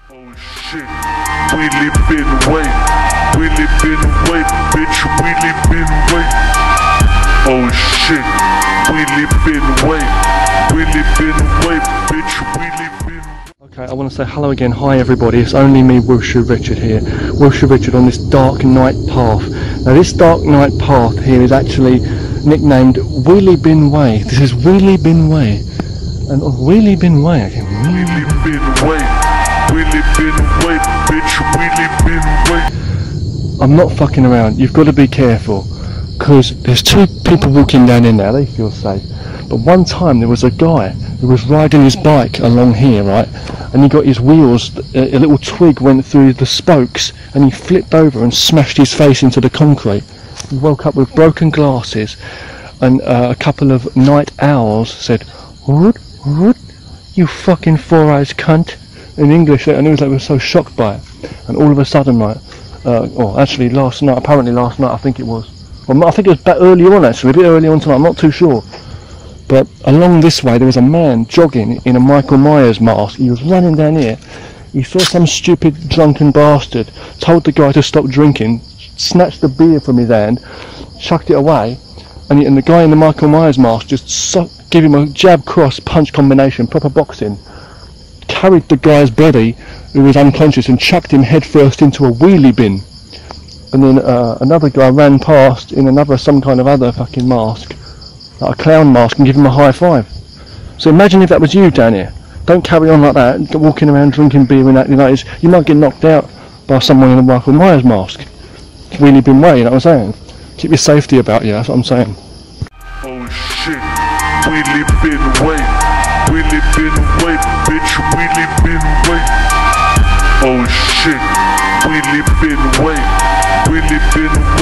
Oh shit, wheelie been wait, bitch, wheelie been wait. Oh shit, wheelie been wait, bitch, wheelie been. Okay, I want to say hello again. Hi everybody, it's only me, Wilshire Richard here. Wilshire Richard on this dark night path. Now this dark night path here is actually nicknamed Wheelie Bin Way. This is Wheelie Bin Way. And on Wheelie Bin Way, okay, Wheelie Bin Way, bitch, wheelie bin way. I'm not fucking around. You've got to be careful, because there's two people walking down here now. They feel safe. But one time there was a guy who was riding his bike along here, right? And he got his wheels, a little twig went through the spokes, and he flipped over and smashed his face into the concrete. He woke up with broken glasses, and a couple of night owls said, "Wood, wood, you fucking four-eyes cunt," in English, and he was like, so shocked by it. And all of a sudden, like, apparently last night, I think it was. Well, I think it was back earlier on, actually, a bit earlier on tonight, I'm not too sure. But along this way, there was a man jogging in a Michael Myers mask. He was running down here. He saw some stupid drunken bastard, told the guy to stop drinking, snatched the beer from his hand, chucked it away, and the guy in the Michael Myers mask just gave him a jab cross punch combination, proper boxing, carried the guy's body, who was unconscious, and chucked him headfirst into a wheelie bin. And then another guy ran past in some kind of other fucking mask, like a clown mask, and give him a high five. So imagine if that was you down here. Don't carry on like that, walking around drinking beer and acting like this. You might get knocked out by someone in a Michael Myers mask. It's really been way, you know what I'm saying? Keep your safety about you, that's what I'm saying. Oh shit, wheelie bin wait, bitch, wheelie bin wait. Oh shit, wheelie bin wait,